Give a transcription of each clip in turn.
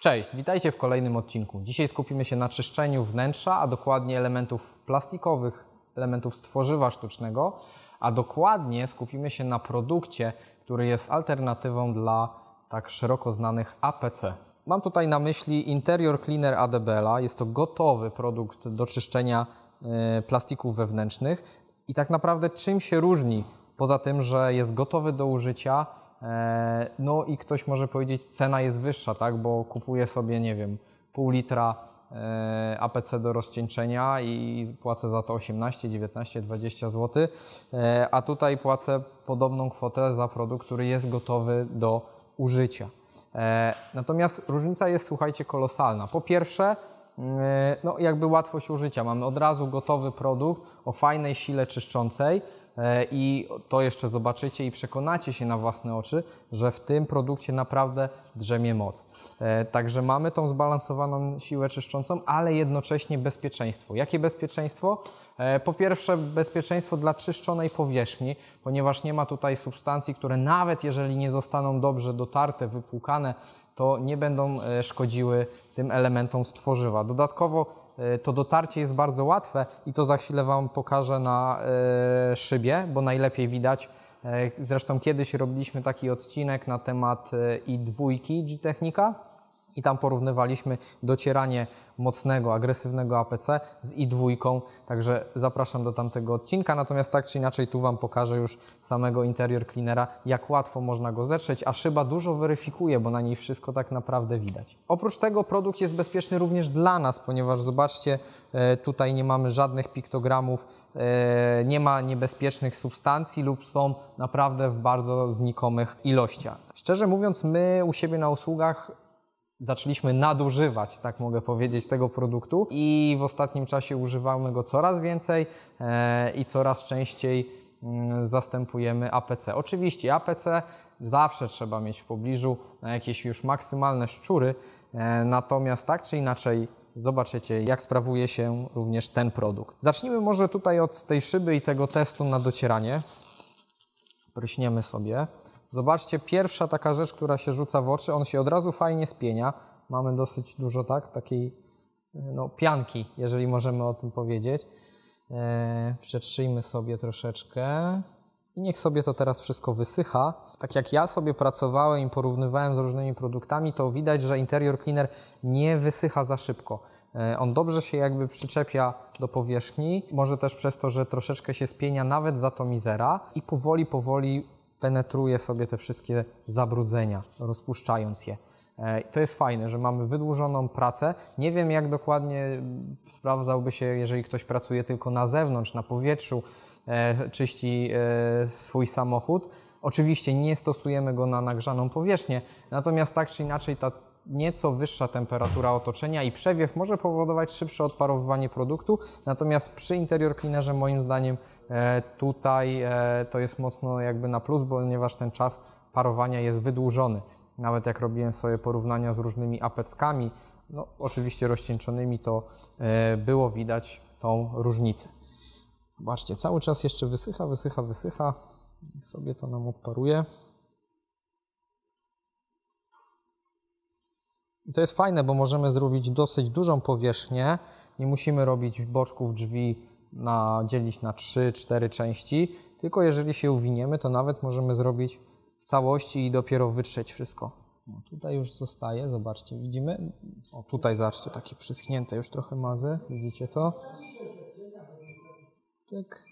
Cześć, witajcie w kolejnym odcinku. Dzisiaj skupimy się na czyszczeniu wnętrza, a dokładnie elementów plastikowych, elementów z tworzywa sztucznego, a dokładnie skupimy się na produkcie, który jest alternatywą dla tak szeroko znanych APC. Mam tutaj na myśli Interior Cleaner ADBL. Jest to gotowy produkt do czyszczenia plastików wewnętrznych i tak naprawdę czym się różni, poza tym, że jest gotowy do użycia. No i ktoś może powiedzieć, cena jest wyższa, tak? Bo kupuję sobie, nie wiem, pół litra APC do rozcieńczenia i płacę za to 18, 19, 20 zł, a tutaj płacę podobną kwotę za produkt, który jest gotowy do użycia. Natomiast różnica jest, słuchajcie, kolosalna. Po pierwsze, no jakby łatwość użycia. Mamy od razu gotowy produkt o fajnej sile czyszczącej, i to jeszcze zobaczycie i przekonacie się na własne oczy, że w tym produkcie naprawdę drzemie moc. Także mamy tą zbalansowaną siłę czyszczącą, ale jednocześnie bezpieczeństwo. Jakie bezpieczeństwo? Po pierwsze bezpieczeństwo dla czyszczonej powierzchni, ponieważ nie ma tutaj substancji, które nawet jeżeli nie zostaną dobrze dotarte, wypłukane, to nie będą szkodziły tym elementom z tworzywa. Dodatkowo to dotarcie jest bardzo łatwe i to za chwilę Wam pokażę na szybie, bo najlepiej widać. Zresztą kiedyś robiliśmy taki odcinek na temat i2 G-Technika i tam porównywaliśmy docieranie mocnego, agresywnego APC z i2, także zapraszam do tamtego odcinka. Natomiast tak czy inaczej tu Wam pokażę już samego Interior Cleanera, jak łatwo można go zetrzeć, a szyba dużo weryfikuje, bo na niej wszystko tak naprawdę widać. Oprócz tego produkt jest bezpieczny również dla nas, ponieważ zobaczcie, tutaj nie mamy żadnych piktogramów, nie ma niebezpiecznych substancji lub są naprawdę w bardzo znikomych ilościach. Szczerze mówiąc, my u siebie na usługach zaczęliśmy nadużywać, tak mogę powiedzieć, tego produktu i w ostatnim czasie używamy go coraz więcej i coraz częściej zastępujemy APC. Oczywiście APC zawsze trzeba mieć w pobliżu na jakieś już maksymalne szczury, natomiast tak czy inaczej zobaczycie, jak sprawuje się również ten produkt. Zacznijmy może tutaj od tej szyby i tego testu na docieranie. Pryśniemy sobie. Zobaczcie, pierwsza taka rzecz, która się rzuca w oczy, on się od razu fajnie spienia. Mamy dosyć dużo takiej pianki, jeżeli możemy o tym powiedzieć. Przetrzyjmy sobie troszeczkę i niech sobie to teraz wszystko wysycha. Tak jak ja sobie pracowałem i porównywałem z różnymi produktami, to widać, że Interior Cleaner nie wysycha za szybko. On dobrze się jakby przyczepia do powierzchni, może też przez to, że troszeczkę się spienia nawet z atomizera i powoli penetruje sobie te wszystkie zabrudzenia, rozpuszczając je. To jest fajne, że mamy wydłużoną pracę. Nie wiem, jak dokładnie sprawdzałby się, jeżeli ktoś pracuje tylko na zewnątrz, na powietrzu, czyści swój samochód. Oczywiście nie stosujemy go na nagrzaną powierzchnię, natomiast tak czy inaczej ta nieco wyższa temperatura otoczenia i przewiew może powodować szybsze odparowywanie produktu, natomiast przy Interior Cleanerze moim zdaniem tutaj to jest mocno jakby na plus, ponieważ ten czas parowania jest wydłużony. Nawet jak robiłem sobie porównania z różnymi apeckami, no oczywiście rozcieńczonymi, to było widać tą różnicę. Zobaczcie, cały czas jeszcze wysycha. Niech sobie to nam odparuje. I to jest fajne, bo możemy zrobić dosyć dużą powierzchnię. Nie musimy robić boczków drzwi, dzielić na 3-4 części, tylko jeżeli się uwiniemy, to nawet możemy zrobić w całości i dopiero wytrzeć wszystko. No, tutaj już zostaje, zobaczcie, widzimy? O, tutaj zobaczcie, takie przyschnięte już trochę mazy, widzicie to? Tak.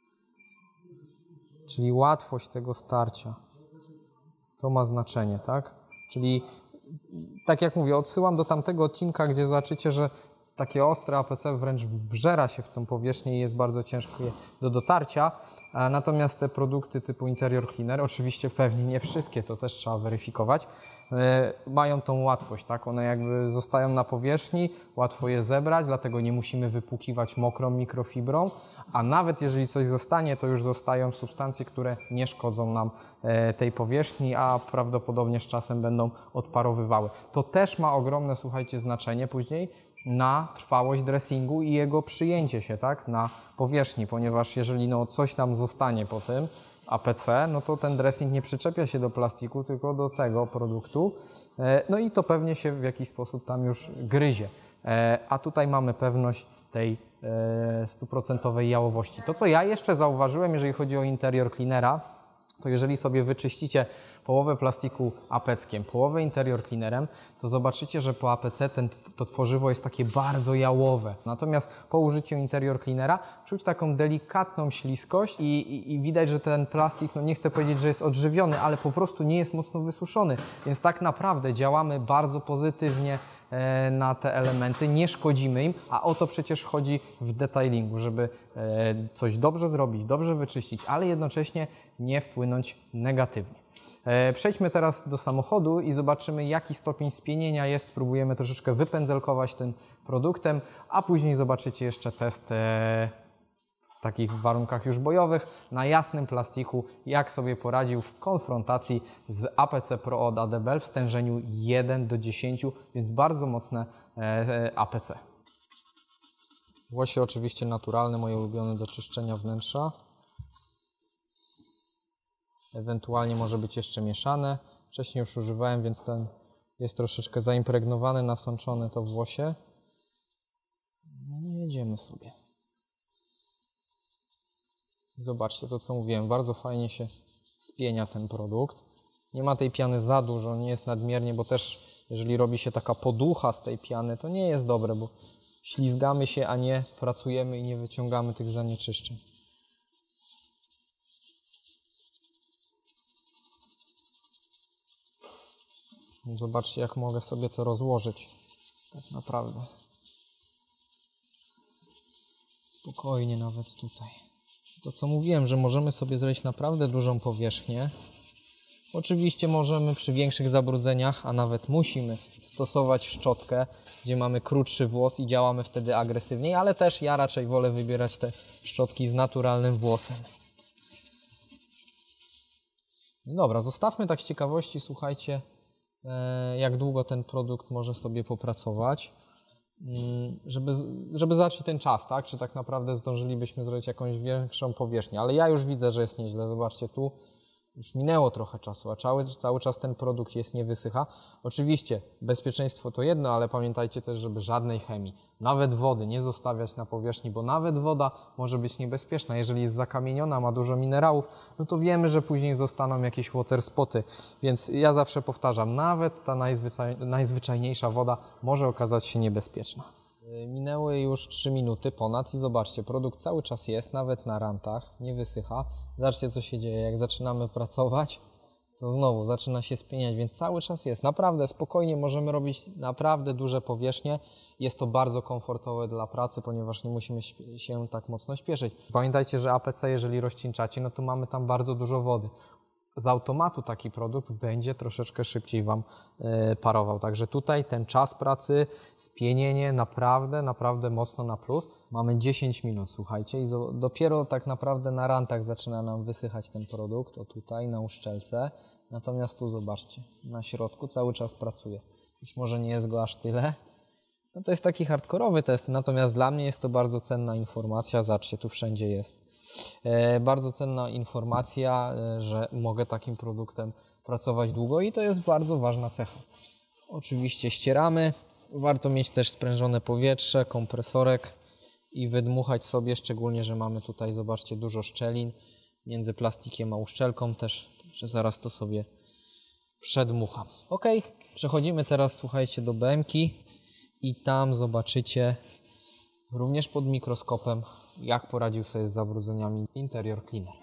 Czyli łatwość tego starcia. To ma znaczenie, tak? Czyli tak jak mówię, odsyłam do tamtego odcinka, gdzie zobaczycie, że takie ostre APC wręcz wżera się w tą powierzchnię i jest bardzo ciężkie do dotarcia. Natomiast te produkty typu Interior Cleaner, oczywiście pewnie nie wszystkie, to też trzeba weryfikować, mają tą łatwość, tak? One jakby zostają na powierzchni, łatwo je zebrać, dlatego nie musimy wypłukiwać mokrą mikrofibrą, a nawet jeżeli coś zostanie, to już zostają substancje, które nie szkodzą nam tej powierzchni, a prawdopodobnie z czasem będą odparowywały. To też ma ogromne, słuchajcie, znaczenie później na trwałość dressingu i jego przyjęcie się, tak, na powierzchni, ponieważ jeżeli coś nam zostanie po tym, APC, no to ten dressing nie przyczepia się do plastiku, tylko do tego produktu. No i to pewnie się w jakiś sposób tam już gryzie. A tutaj mamy pewność tej 100% jałowości. To, co ja jeszcze zauważyłem, jeżeli chodzi o interior cleanera, to jeżeli sobie wyczyścicie połowę plastiku apeckiem, połowę interior cleanerem, to zobaczycie, że po APC to tworzywo jest takie bardzo jałowe. Natomiast po użyciu interior cleanera czuć taką delikatną śliskość i widać, że ten plastik, no nie chcę powiedzieć, że jest odżywiony, ale po prostu nie jest mocno wysuszony. Więc tak naprawdę działamy bardzo pozytywnie na te elementy, nie szkodzimy im, a o to przecież chodzi w detailingu, żeby coś dobrze zrobić, dobrze wyczyścić, ale jednocześnie nie wpłynąć negatywnie. Przejdźmy teraz do samochodu i zobaczymy, jaki stopień spienienia jest. Spróbujemy troszeczkę wypędzelkować tym produktem, a później zobaczycie jeszcze test w takich warunkach już bojowych na jasnym plastiku, jak sobie poradził w konfrontacji z APC Pro od ADBL w stężeniu 1:10, więc bardzo mocne APC. Włosie oczywiście naturalne, moje ulubione do czyszczenia wnętrza. Ewentualnie może być jeszcze mieszane. Wcześniej już używałem, więc ten jest troszeczkę zaimpregnowany, nasączone to włosie. No i jedziemy sobie. Zobaczcie to, co mówiłem, bardzo fajnie się spienia ten produkt. Nie ma tej piany za dużo, nie jest nadmiernie, bo też jeżeli robi się taka poducha z tej piany, to nie jest dobre, bo ślizgamy się, a nie pracujemy i nie wyciągamy tych zanieczyszczeń. Zobaczcie, jak mogę sobie to rozłożyć tak naprawdę. Spokojnie nawet tutaj. To, co mówiłem, że możemy sobie zrobić naprawdę dużą powierzchnię. Oczywiście możemy przy większych zabrudzeniach, a nawet musimy stosować szczotkę, gdzie mamy krótszy włos i działamy wtedy agresywniej, ale też ja raczej wolę wybierać te szczotki z naturalnym włosem. Dobra, zostawmy tak z ciekawości, słuchajcie, jak długo ten produkt może sobie popracować, żeby zobaczyć ten czas, tak? Czy tak naprawdę zdążylibyśmy zrobić jakąś większą powierzchnię. Ale ja już widzę, że jest nieźle. Zobaczcie, tu już minęło trochę czasu, a cały czas ten produkt jest, nie wysycha. Oczywiście bezpieczeństwo to jedno, ale pamiętajcie też, żeby żadnej chemii, nawet wody nie zostawiać na powierzchni, bo nawet woda może być niebezpieczna. Jeżeli jest zakamieniona, ma dużo minerałów, no to wiemy, że później zostaną jakieś water spoty. Więc ja zawsze powtarzam, nawet ta najzwyczajniejsza woda może okazać się niebezpieczna. Minęły już 3 minuty ponad i zobaczcie, produkt cały czas jest, nawet na rantach, nie wysycha. Zobaczcie, co się dzieje, jak zaczynamy pracować, to znowu zaczyna się spieniać, więc cały czas jest. Naprawdę spokojnie możemy robić naprawdę duże powierzchnie. Jest to bardzo komfortowe dla pracy, ponieważ nie musimy się tak mocno śpieszyć. Pamiętajcie, że APC, jeżeli rozcieńczacie, no to mamy tam bardzo dużo wody. Z automatu taki produkt będzie troszeczkę szybciej Wam parował. Także tutaj ten czas pracy, spienienie naprawdę mocno na plus. Mamy 10 minut, słuchajcie, i dopiero tak naprawdę na rantach zaczyna nam wysychać ten produkt, o tutaj na uszczelce. Natomiast tu zobaczcie, na środku cały czas pracuje. Już może nie jest go aż tyle. No to jest taki hardkorowy test, natomiast dla mnie jest to bardzo cenna informacja. Zobaczcie, tu wszędzie jest. Bardzo cenna informacja, że mogę takim produktem pracować długo i to jest bardzo ważna cecha. Oczywiście ścieramy, warto mieć też sprężone powietrze, kompresorek i wydmuchać sobie, szczególnie, że mamy tutaj, zobaczcie, dużo szczelin między plastikiem a uszczelką też, że zaraz to sobie przedmucham. Ok, przechodzimy teraz, słuchajcie, do BM-ki i tam zobaczycie również pod mikroskopem, jak poradził sobie z zabrudzeniami interior cleaner.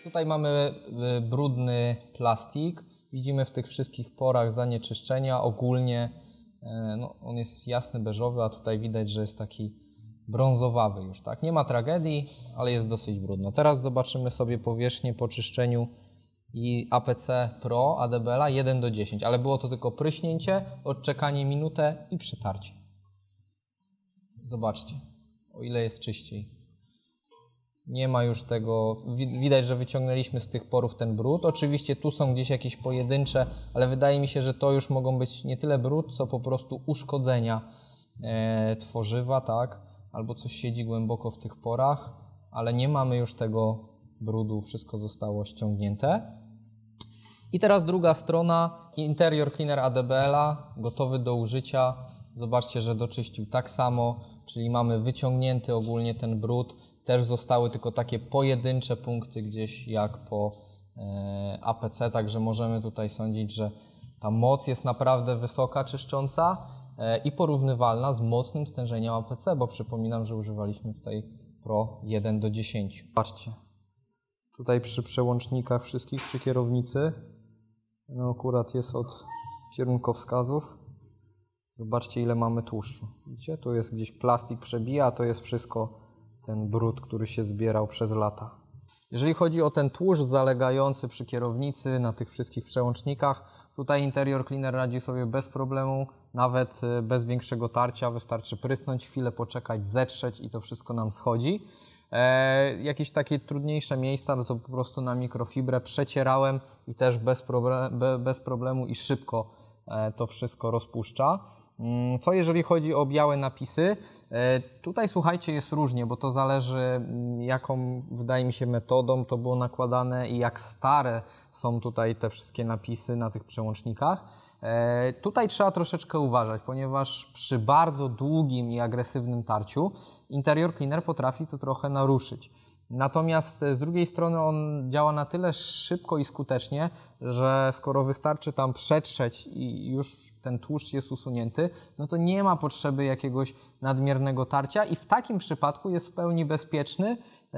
Tutaj mamy brudny plastik. Widzimy w tych wszystkich porach zanieczyszczenia. Ogólnie no, on jest jasny, beżowy, a tutaj widać, że jest taki brązowawy już, tak? Nie ma tragedii, ale jest dosyć brudno. Teraz zobaczymy sobie powierzchnię po czyszczeniu i APC Pro ADBL 1:10, ale było to tylko pryśnięcie, odczekanie minutę i przetarcie. Zobaczcie, o ile jest czyściej. Nie ma już tego, widać, że wyciągnęliśmy z tych porów ten brud. Oczywiście tu są gdzieś jakieś pojedyncze, ale wydaje mi się, że to już mogą być nie tyle brud, co po prostu uszkodzenia tworzywa, tak? Albo coś siedzi głęboko w tych porach, ale nie mamy już tego brudu, wszystko zostało ściągnięte. I teraz druga strona, Interior Cleaner ADBL, gotowy do użycia. Zobaczcie, że doczyścił tak samo, czyli mamy wyciągnięty ogólnie ten brud. Też zostały tylko takie pojedyncze punkty gdzieś jak po APC, także możemy tutaj sądzić, że ta moc jest naprawdę wysoka, czyszcząca i porównywalna z mocnym stężeniem APC, bo przypominam, że używaliśmy tutaj Pro 1:10. Patrzcie, tutaj przy przełącznikach wszystkich przy kierownicy, no akurat jest od kierunkowskazów. Zobaczcie, ile mamy tłuszczu. Widzicie? Tu jest gdzieś plastik przebija, a to jest wszystko ten brud, który się zbierał przez lata. Jeżeli chodzi o ten tłuszcz zalegający przy kierownicy, na tych wszystkich przełącznikach, tutaj Interior Cleaner radzi sobie bez problemu, nawet bez większego tarcia. Wystarczy prysnąć, chwilę poczekać, zetrzeć i to wszystko nam schodzi. Jakieś takie trudniejsze miejsca, no to po prostu na mikrofibrę przecierałem i też bez problemu i szybko to wszystko rozpuszcza. Co jeżeli chodzi o białe napisy? Tutaj słuchajcie, jest różnie, bo to zależy jaką, wydaje mi się, metodą to było nakładane i jak stare są tutaj te wszystkie napisy na tych przełącznikach. Tutaj trzeba troszeczkę uważać, ponieważ przy bardzo długim i agresywnym tarciu Interior Cleaner potrafi to trochę naruszyć. Natomiast z drugiej strony on działa na tyle szybko i skutecznie, że skoro wystarczy tam przetrzeć i już ten tłuszcz jest usunięty, no to nie ma potrzeby jakiegoś nadmiernego tarcia i w takim przypadku jest w pełni bezpieczny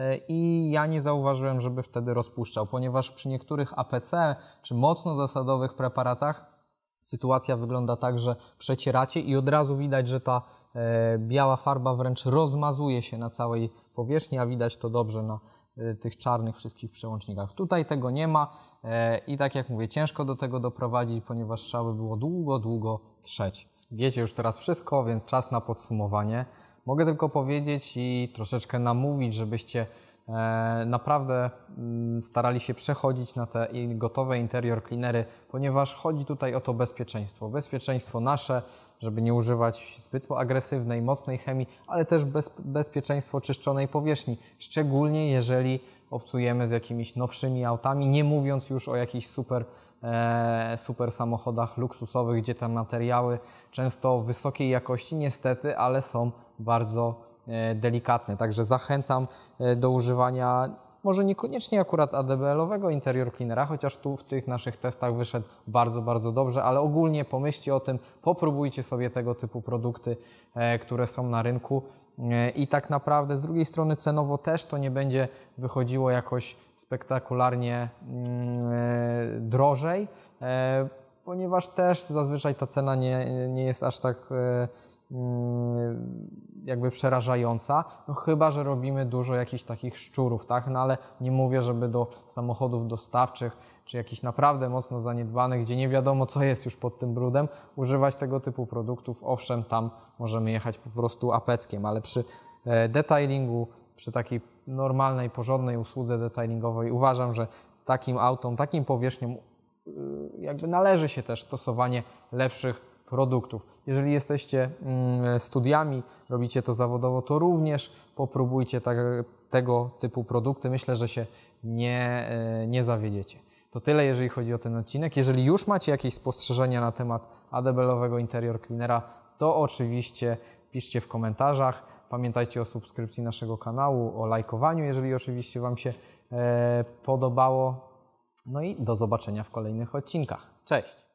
i ja nie zauważyłem, żeby wtedy rozpuszczał, ponieważ przy niektórych APC czy mocno zasadowych preparatach sytuacja wygląda tak, że przecieracie i od razu widać, że ta biała farba wręcz rozmazuje się na całej powierzchni, a widać to dobrze na tych czarnych wszystkich przełącznikach. Tutaj tego nie ma i tak jak mówię, ciężko do tego doprowadzić, ponieważ trzeba by było długo trzeć. Wiecie już teraz wszystko, więc czas na podsumowanie. Mogę tylko powiedzieć i troszeczkę namówić, żebyście naprawdę starali się przechodzić na te gotowe Interior Cleanery, ponieważ chodzi tutaj o to bezpieczeństwo. Bezpieczeństwo nasze, żeby nie używać zbyt agresywnej, mocnej chemii, ale też bezpieczeństwo czyszczonej powierzchni, szczególnie jeżeli obcujemy z jakimiś nowszymi autami, nie mówiąc już o jakichś super samochodach luksusowych, gdzie te materiały często wysokiej jakości niestety, ale są bardzo delikatne. Także zachęcam do używania może niekoniecznie akurat ADBL-owego Interior Cleanera, chociaż tu w tych naszych testach wyszedł bardzo dobrze, ale ogólnie pomyślcie o tym, popróbujcie sobie tego typu produkty, które są na rynku i tak naprawdę z drugiej strony cenowo też to nie będzie wychodziło jakoś spektakularnie drożej, ponieważ też zazwyczaj ta cena nie jest aż tak jakby przerażająca, no chyba że robimy dużo jakichś takich szczurów, tak? No ale nie mówię, żeby do samochodów dostawczych, czy jakichś naprawdę mocno zaniedbanych, gdzie nie wiadomo co jest już pod tym brudem, używać tego typu produktów. Owszem, tam możemy jechać po prostu apeckiem, ale przy detailingu, przy takiej normalnej, porządnej usłudze detailingowej uważam, że takim autom, takim powierzchniom jakby należy się też stosowanie lepszych produktów. Jeżeli jesteście studiami, robicie to zawodowo, to również popróbujcie tego typu produkty. Myślę, że się nie zawiedziecie. To tyle, jeżeli chodzi o ten odcinek. Jeżeli już macie jakieś spostrzeżenia na temat ADBL-owego Interior Cleanera, to oczywiście piszcie w komentarzach. Pamiętajcie o subskrypcji naszego kanału, o lajkowaniu, jeżeli oczywiście Wam się podobało. No i do zobaczenia w kolejnych odcinkach. Cześć!